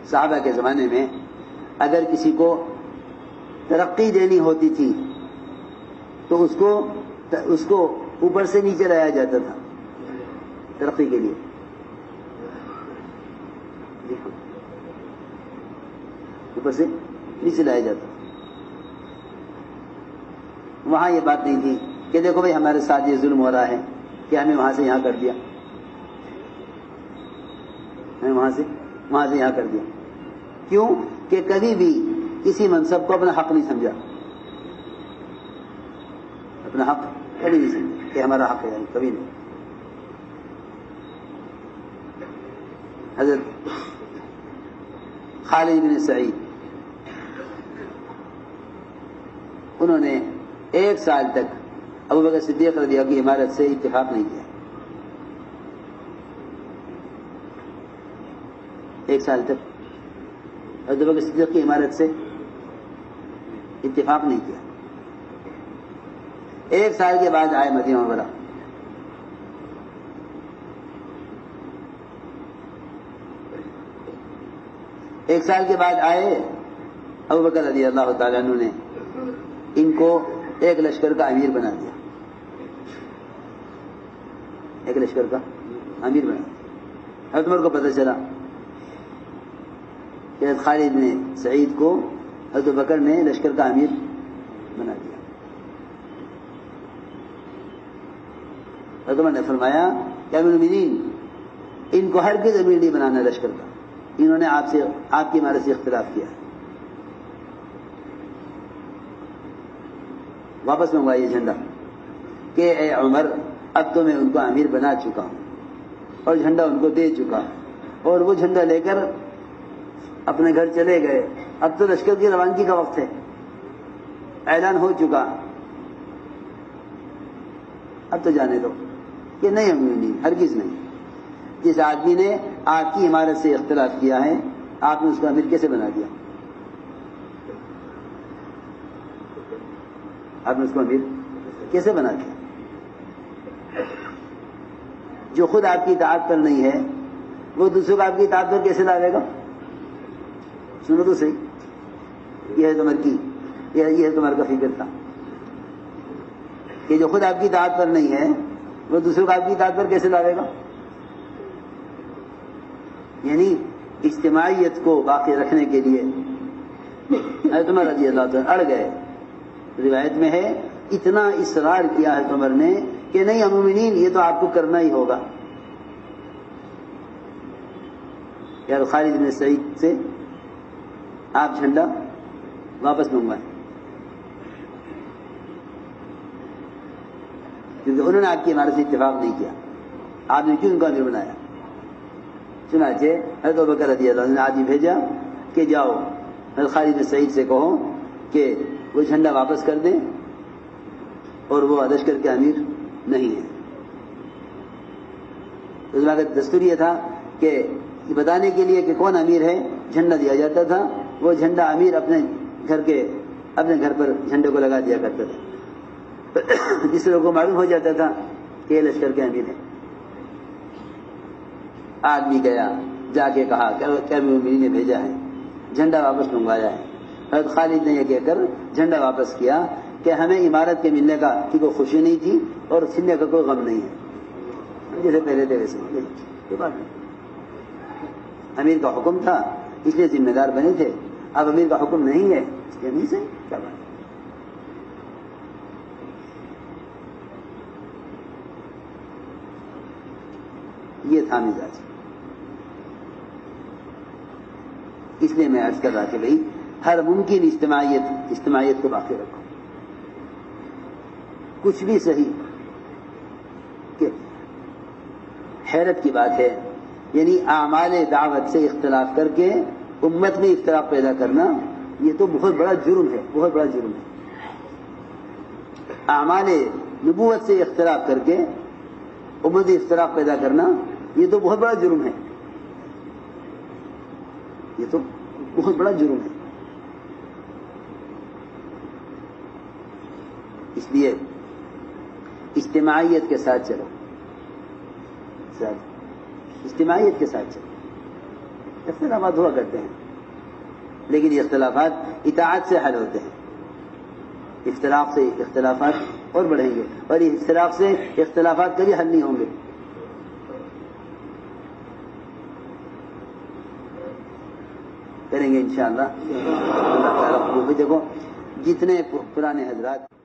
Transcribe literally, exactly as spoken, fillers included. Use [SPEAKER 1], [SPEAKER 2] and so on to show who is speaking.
[SPEAKER 1] صحابہ کے زمانے میں اگر کسی کو ترقی دینی ہوتی تھی تو اس کو اس کو اوپر سے نیچے لایا جاتا تھا ترقی کے لیے. اوپر سے نیچے لایا جاتا تھا. وہاں یہ بات نہیں تھی کہ دیکھو بھائی ہمارے ساتھ یہ ظلم ہو رہا ہے کہ ہمیں وہاں سے یہاں کر دیا, ہمیں وہاں سے وہاں سے یہاں کر دیا. کیوں کہ کبھی بھی کسی منصب کو اپنا حق نہیں سمجھا, اپنا حق کبھی نہیں سمجھا کہ ہمارا حق ہے, کبھی نہیں. حضرت خالد بن سعید انہوں نے ایک سال تک ابو بکر صدیق رضی اللہ عنہ کی عمارت سے اتفاق نہیں کیا. ایک سال تک ابو بکر صدیق کی عمارت سے اتفاق نہیں کیا. ایک سال کے بعد آئے مدینہ منورہ. ایک سال کے بعد آئے ابو بکر رضی اللہ تعالیٰ عنہ نے ان کو ایک لشکر کا امیر بنا دیا, ایک لشکر کا امیر بنا دیا. حضرت عمر کو پتہ چلا کہ حضرت خالد نے سعید کو حضرت بکر نے لشکر کا امیر بنا دیا. حضرت عمر نے فرمایا کہ امیر المؤمنین ان کو ہرگز امیر نہیں بنانا لشکر کا, انہوں نے آپ سے آپ کی عمارت سے اختلاف کیا ہے. واپس منگوائیے جھنڈا کہ اے عمر اب تو میں ان کو امیر بنا چکا ہوں اور جھنڈا ان کو دے چکا, اور وہ جھنڈا لے کر اپنے گھر چلے گئے. اب تو لشکر کی روانگی کا وقت ہے, اعلان ہو چکا, اب تو جانے دو. کہ نہیں امیر نہیں, ہرگز نہیں. جس آدمی نے آپ کی عمارت سے اختلاف کیا ہے آپ نے اس کو امیر کیسے بنا دیا؟ آپ نے اس کو امیر کیسے بنا دیا؟ جو خود آپ کی اطاعت پر نہیں ہے وہ دوسروں کو آپ کی اطاعت پر کیسے لاوے گا؟ سنو تو صحیح, یہ ہے تمہار کی یہ ہے تمہارا کا فکر تھا کہ جو خود آپ کی اطاعت پر نہیں ہے وہ دوسروں کو آپ کی اطاعت پر کیسے لاوے گا؟ یعنی اجتماعیت کو باقی رکھنے کے لیے حضرت عمر رضی اللہ عنہ اڑ گئے. روایت میں ہے اتنا اصرار کیا حضرت عمر نے کہ نہیں مومنین یہ تو آپ کو کرنا ہی ہوگا. یار خالد بن سعید سے آپ جھنڈا واپس منگوائیں, کیونکہ انہوں نے آپ کی عمارت سے اتفاق نہیں کیا. آپ نے کیوں ان کو امیر بنایا؟ چنانچہ حضرت ابوبکر رضی اللہ عنہ نے آدمی بھیجا کہ جاؤ حضرت خالد بن سعید سے کہو کہ وہ جھنڈا واپس کر دیں اور وہ لشکر کے امیر نہیں ہے. اس وقت دستور یہ تھا کہ بتانے کے لیے کہ کون امیر ہے جھنڈا دیا جاتا تھا. وہ جھنڈا امیر اپنے گھر کے اپنے گھر پر جھنڈے کو لگا دیا کرتا تھا, جس سے لوگوں کو معلوم ہو جاتا تھا کہ یہ لشکر کے امیر ہیں. آدمی گیا جا کے کہا کہ امیر نے بھیجا ہے, جھنڈا واپس منگوایا ہے. حضرت خالد نے یہ کہہ کر جھنڈا واپس کیا کہ ہمیں عمارت کے ملنے کا کی کوئی خوشی نہیں تھی اور چھیننے کا کوئی غم نہیں ہے, جیسے پہلے تھے ویسے. یہ بات نہیں, امیر کا حکم تھا اس لیے ذمہ دار بنے تھے, اب امیر کا حکم نہیں ہے اس لیے نہیں سے کیا بات. یہ تھا مزاج. اس لیے میں عرض کر رہا کہ بھائی ہر ممکن اجتماعیت اجتماعیت کو باقی رکھو, کچھ بھی صحیح. کہ حیرت کی بات ہے, یعنی اعمال دعوت سے اختلاف کر کے امت میں اختلاف پیدا کرنا یہ تو بہت بڑا جرم ہے, بہت بڑا جرم ہے. اعمال نبوت سے اختلاف کر کے امت میں اختلاف پیدا کرنا یہ تو بہت بڑا جرم ہے, یہ تو بہت بڑا جرم ہے. اس لیے اجتماعیت کے ساتھ چلو, اجتماعیت کے ساتھ چلو. اختلافات ہوا کرتے ہیں، لیکن یہ اختلافات اطاعت سے حل ہوتے ہیں. اختلاف سے اختلافات اور بڑھیں گے، اور اس اختلاف سے اختلافات کبھی حل نہیں ہوں گے. کریں گے انشاءاللہ. اللہ تعالیٰ. دیکھو جتنے پرانے حضرات